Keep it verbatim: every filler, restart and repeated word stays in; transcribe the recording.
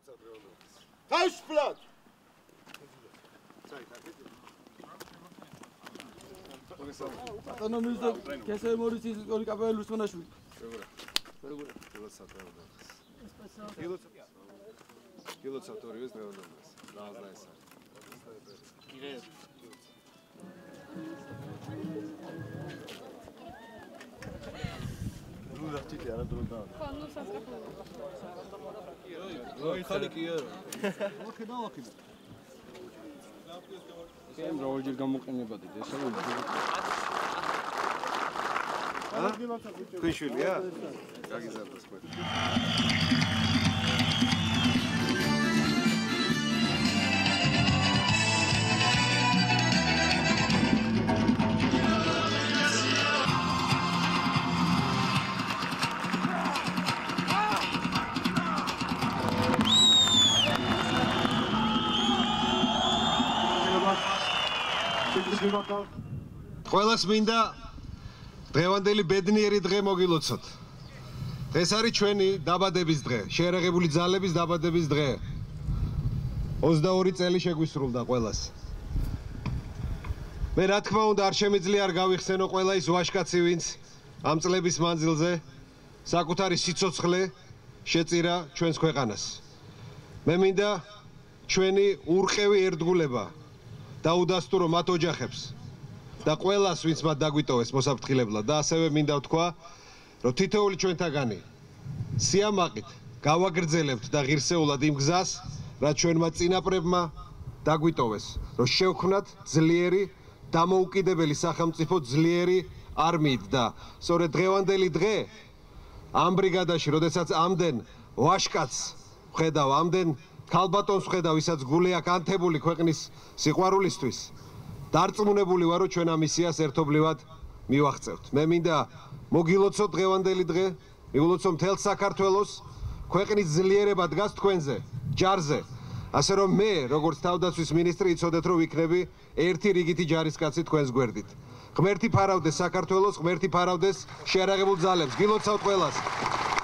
თავისუფლად ბატონო მისდე კესე მორიცის ორი კაპელი უსმენაშვილი როგორ კილოცავთ ორივეს დღევანდელს რაღაც და ესა იღე ნუ რახტიტი არა დრო და ხო ნუ სასწრაფო როი ხალი კი არა ოქე და ოქე კემ როჯერ გამოყენებადით ესა ა? ქვიშვილია? გაგიზარდოს ხო. ყველას მინდა დღევანდელი ბედნიერი დღე მოგილოცოთ. ეს არის ჩვენი დაბადების დღე, შეერაღებული ძალების დაბადების დღე. ოცდაორი წელი შეგვისრულდა ყველას. მე რა თქმა უნდა არ შემიძლია არ გავიხსენო ყველა ის ვაჟკაცი, ვინც ამ წლების მანძილზე საკუთარი სიცოცხლე შეწირა ჩვენს ქვეყანას. მე მინდა ჩვენი ურყევი ერთგულება დაუდასტურო მათ ოჯახებს და ყველას ვინც მათ დაგვიტოვეს მოსაფრთხილებლად და ასევე მინდა ვთქვა რომ თითოეული ჩვენთაგანი სიამაყით გავაგრძელებთ და ღირსეულად იმ გზას რაც ჩვენმა წინაპრებმა დაგვიტოვეს რომ შევქმნათ ძლიერი დამოუკიდებელი სახელმწიფო ძლიერი არმიით და სწორედ დღევანდელი დღე ამ ბრიგადაში როდესაც ამდენ ვაჟკაცს ვხედავ ამდენ ქალბატონს ვხედავ ვისაც გული აქვს ანთებული ქვეყნის სიყვარულისთვის დარწმუნებული ვარ რომ ჩვენ ამ მისიას ერთობლივად მივაღწევთ. მე მინდა მოგილოცოთ დღევანდელი დღე, მიგილოცო მთელ საქართველოს, ქვეყნის ძლიერება დგას თქვენზე, ჯარზე. ასე რომ მე, როგორც თავდაცვის მინისტრი, იცოდეთ რომ ვიქნები ერთი რიგითი ჯარისკაცი თქვენს გვერდით. ღმერთი ფარავდეს საქართველოს, ღმერთი ფარავდეს შეერაღებულ ძალებს. გილოცავთ ყველას.